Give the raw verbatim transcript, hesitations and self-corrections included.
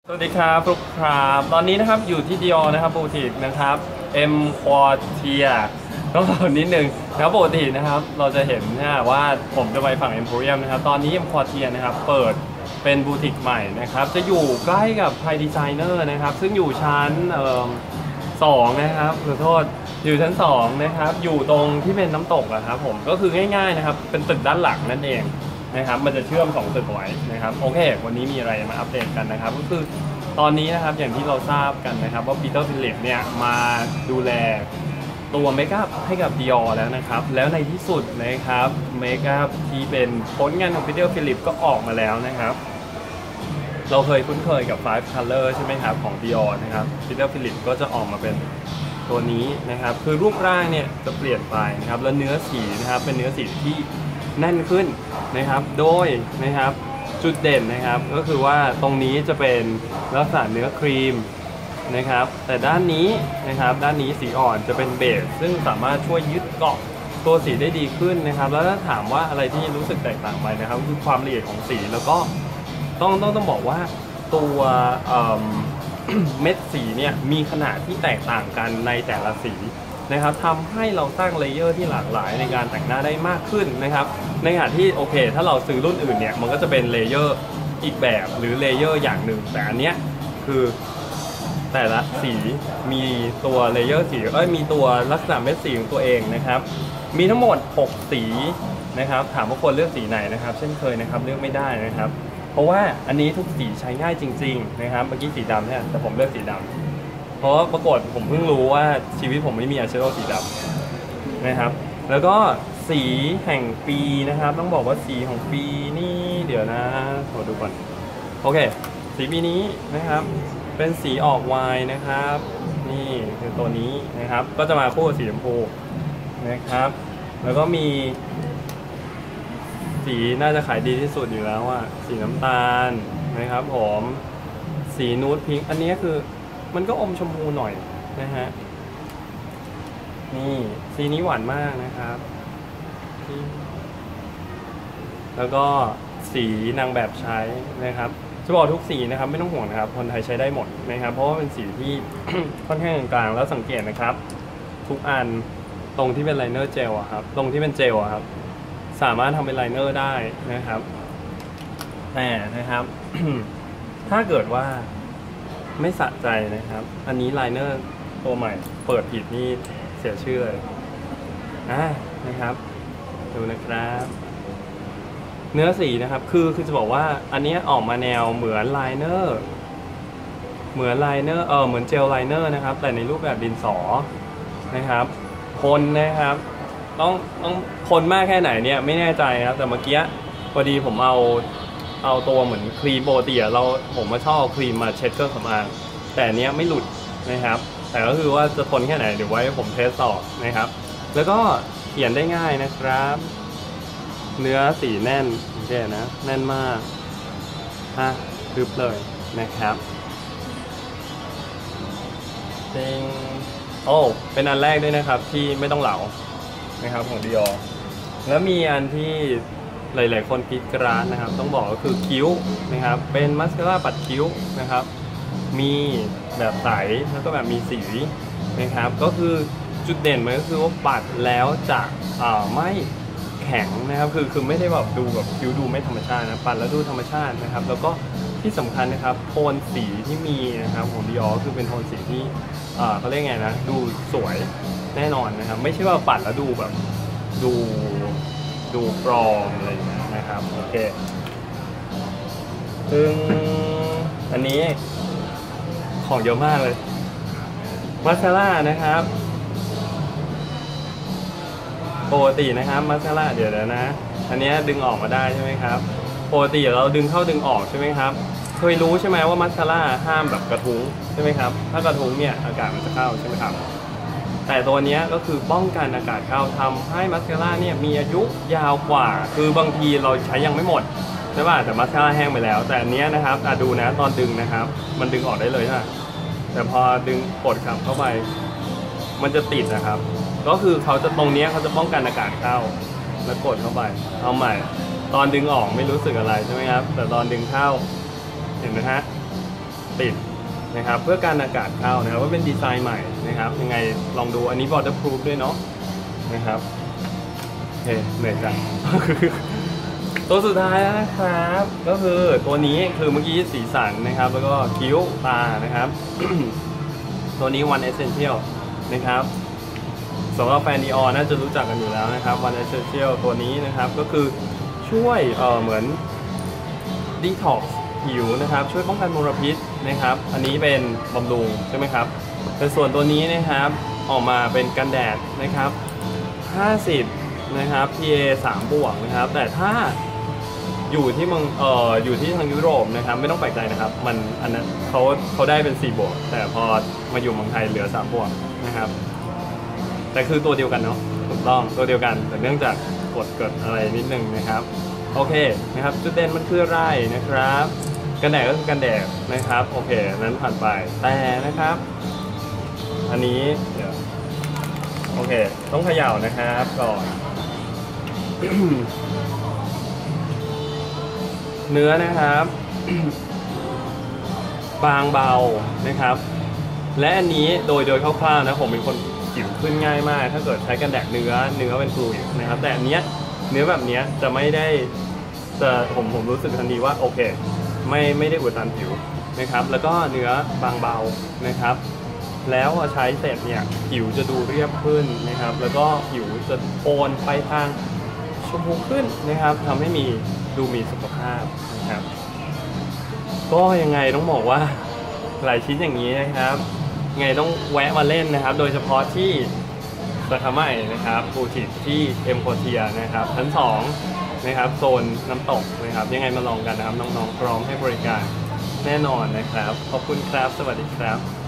สวัสดีครับทุกครับตอนนี้นะครับอยู่ที่ดิออนะครับบูติกนะครับ M Quartier ต้องขอนิดนึงนะครับปกตินะครับเราจะเห็นนะว่าผมจะไปฝั่ง Emporium นะครับตอนนี้ M Quartier นะครับเปิดเป็นบูติกใหม่นะครับจะอยู่ใกล้กับ Thai Designer นะครับซึ่งอยู่ชั้นสองนะครับขอโทษอยู่ชั้นสองนะครับอยู่ตรงที่เป็นน้ำตกอะครับผมก็คือง่ายๆนะครับเป็นตึกด้านหลังนั่นเองนะครับมันจะเชื่อมสองตึกไว้นะครับโอเควันนี้มีอะไรมาอัปเดตกันนะครับก็คือตอนนี้นะครับอย่างที่เราทราบกันนะครับว่าปีเตอร์ฟิลลิปเนี่ยมาดูแลตัวเมคอัพให้กับ Dior แล้วนะครับแล้วในที่สุดนะครับเมคอัพที่เป็นผลงานของปีเตอร์ฟิลลิปก็ออกมาแล้วนะครับเราเคยคุ้นเคยกับ five color ใช่ไหมครับของ Dior นะครับปีเตอร์ฟิลลิปก็จะออกมาเป็นตัวนี้นะครับคือรูปร่างเนี่ยจะเปลี่ยนไปนะครับแล้วเนื้อสีนะครับเป็นเนื้อสีที่แน่นขึ้นนะครับโดยนะครับจุดเด่นนะครับก็คือว่าตรงนี้จะเป็นลักษณะเนื้อครีมนะครับแต่ด้านนี้นะครับด้านนี้สีอ่อนจะเป็นเบจซึ่งสามารถช่วยยึดเกาะตัวสีได้ดีขึ้นนะครับแล้วถ้าถามว่าอะไรที่รู้สึกแตกต่างไปนะครับคือความละเอียดของสีแล้วก็ต้องต้องต้องบอกว่าตัวเม็ดสีเนี่ยมีขนาดที่แตกต่างกันในแต่ละสีนะครับทำให้เราสร้างเลเยอร์ที่หลากหลายในการแต่งหน้าได้มากขึ้นนะครับในขณะที่โอเคถ้าเราซื้อรุ่นอื่นเนี่ยมันก็จะเป็นเลเยอร์อีกแบบหรือเลเยอร์อย่างหนึ่งแต่อันเนี้ยคือแต่ละสีมีตัวเลเยอร์สีเอ้ยมีตัวลักษณะเม็ดสีของตัวเองนะครับมีทั้งหมดหกสีนะครับถามว่าควรเลือกสีไหนนะครับเช่นเคยนะครับเลือกไม่ได้นะครับเพราะว่าอันนี้ทุกสีใช้ง่ายจริงๆนะครับเมื่อกี้สีดำเนี่ยแต่ผมเลือกสีดำเพราะปรากฏผมเพิ่งรู้ว่าชีวิตผมไม่มีอายแชโดว์สีดำนะครับแล้วก็สีแห่งปีนะครับต้องบอกว่าสีของปีนี่เดี๋ยวนะขอดูก่อนโอเคสีปีนี้นะครับเป็นสีออกไวน์นะครับนี่คือตัวนี้นะครับก็จะมาคู่กับสีชมพูนะครับแล้วก็มีสีน่าจะขายดีที่สุดอยู่แล้วอ่ะสีน้ำตาลนะครับผมสีนูดพิงค์อันนี้คือมันก็อมชมพูหน่อยนะฮะนี่สีนี้หวานมากนะครับแล้วก็สีนางแบบใช้นะครับจะบอกทุกสีนะครับไม่ต้องห่วงนะครับคนไทยใช้ได้หมดนะครับเพราะว่าเป็นสีที่ ค่อนข้างกลางแล้วสังเกตนะครับทุกอันตรงที่เป็นไลเนอร์เจลอะครับตรงที่เป็นเจลอะครับสามารถทำเป็นไลเนอร์ได้นะครับแต่นะครับ ถ้าเกิดว่าไม่สะใจนะครับอันนี้ไลเนอร์ตัวใหม่เปิดผิดนี่เสียชื่อเลยอ่านะครับดูนะครับเนื้อสีนะครับคือคือจะบอกว่าอันนี้ออกมาแนวเหมือนไลเนอร์เหมือนไลเนอร์เออเหมือนเจลไลเนอร์นะครับแต่ในรูปแบบดินสอนะครับคนนะครับต้องต้องคนมากแค่ไหนเนี่ยไม่แน่ใจครับแต่เมื่อกี้พอดีผมเอาเอาตัวเหมือนครีมโปรตีเราผมมาชอบเอาครีมมาเช็ดเครื่องสำอางแต่อันนี้ไม่หลุดนะครับแต่ก็คือว่าจะทนแค่ไหนเดี๋ยวไว้ผมเทสต่อนะครับแล้วก็เขียนได้ง่ายนะครับเนื้อสีแน่นโอเคนะแน่นมากฮะคึบเลยนะครับจริงโอ้เป็นอันแรกด้วยนะครับที่ไม่ต้องเหลานะครับของ Dior แล้วมีอันที่หลายๆคนคิดกร้านนะครับต้องบอกก็คือคิ้วนะครับเป็นมัสคาร่าปัดคิ้วนะครับมีแบบใสแล้วก็แบบมีสีนะครับก็คือจุดเด่นมันก็คือว่าปัดแล้วจะไม่แข็งนะครับคือคือไม่ได้แบบดูแบบคิ้วดูไม่ธรรมชาตินะปัดแล้วดูธรรมชาตินะครับแล้วก็ที่สำคัญนะครับโทนสีที่มีนะครับของ Dior คือเป็นโทนสีที่เขาเรียกไงนะดูสวยแน่นอนนะครับไม่ใช่ว่าปัดแล้วดูแบบดูดูปลอมอะไรอย่างเงี้ยนะครับโอเคซึ่งอันนี้ของเยอะมากเลยมัสคาร่านะครับปกตินะครับมัสคาร่าเดี๋ยวนะอันนี้ดึงออกมาได้ใช่ไหมครับปกติเราดึงเข้าดึงออกใช่ไหมครับเคยรู้ใช่ไหมว่ามัสคาร่าห้ามแบบกระทุ้งใช่ไหมครับถ้ากระทุ้งเนี่ยอากาศมันจะเข้าใช่ไหมครับแต่ตัวนี้ก็คือป้องกันอากาศเข้าทำให้มัสคาร่าเนี่ยมีอายุยาวกว่าคือบางทีเราใช้ยังไม่หมดใช่ป่ะแต่มัสคาร่าแห้งไปแล้วแต่อันนี้นะครับดูนะตอนดึงนะครับมันดึงออกได้เลยใช่ไหมแต่พอดึงกดกลับเข้าไปมันจะติดนะครับก็คือเขาจะตรงนี้เขาจะป้องกันอากาศเข้าแล้วกดเข้าไปเอาใหม่ตอนดึงออกไม่รู้สึกอะไรใช่ไหมครับแต่ตอนดึงเข้าเห็นไหมฮะติดนะครับเพื่อการอากาศเข้านะครับว่าเป็นดีไซน์ใหม่นะครับยังไงลองดูอันนี้ waterproof ด้วยเนาะนะครับโอเคเหนื่อยจัง ตัวสุดท้ายนะครับก็คือตัวนี้คือเมื่อกี้สีสันนะครับแล้วก็คิ้วตานะครับ ตัวนี้ One Essential นะครับสำหรับแฟนดีออน่าจะรู้จักกันอยู่แล้วนะครับ One Essential ตัวนี้นะครับก็คือช่วยเอ่อเหมือน Detox ผิวนะครับช่วยป้องกันมลพิษนะครับอันนี้เป็นบำรุงใช่ไหมครับแต่ส่วนตัวนี้นะครับออกมาเป็นกันแดดนะครับห้าสิบนะครับ พี เอ สามบวกนะครับแต่ถ้าอยู่ที่เมืองเอ่ออยู่ที่ทางยุโรปนะครับไม่ต้องแปลกใจนะครับมันอันนั้นเขาเขาได้เป็นสี่บวกแต่พอมาอยู่เมืองไทยเหลือสามบวกนะครับแต่คือตัวเดียวกันเนาะถูกต้องตัวเดียวกันแต่เนื่องจากกฎเกิดอะไรนิดนึงนะครับโอเคนะครับจุดเด่นมันคืออะไรนะครับกันแดดก็คือกันแดดนะครับโอเคนั้นผ่านไปแต่นะครับอันนี้เดี๋ยวโอเคต้องเขย่านะครับก่อน เนื้อนะครับ บางเบานะครับและอันนี้โดยโดยคร่าวๆนะผมเป็นคนผิวขึ้นง่ายมากถ้าเกิดใช้กันแดดเนื้อเนื้อเป็นฟลูอิดนะครับแต่อันเนี้ยเนื้อแบบเนี้ยจะไม่ได้จะผมผมรู้สึกทันทีว่าโอเคไม่ไม่ได้อุดตันผิวนะครับแล้วก็เนื้อบางเบานะครับแล้วพอใช้เสร็จเนี่ยผิวจะดูเรียบขึ้นนะครับแล้วก็ผิวจะโอนไปทางชมพูขึ้นนะครับทำให้มีดูมีสุขภาพนะครับก็ยังไงต้องบอกว่าหลายชิ้นอย่างนี้นะครับไงต้องแวะมาเล่นนะครับโดยเฉพาะที่สาขาใหม่นะครับบูติกที่เอ็มโคเทียนะครับชั้นสองนะครับโซนน้ำตกนะครับยังไงมาลองกันนะครับน้องๆพร้อมให้บริการแน่นอนนะครับขอบคุณครับสวัสดีครับ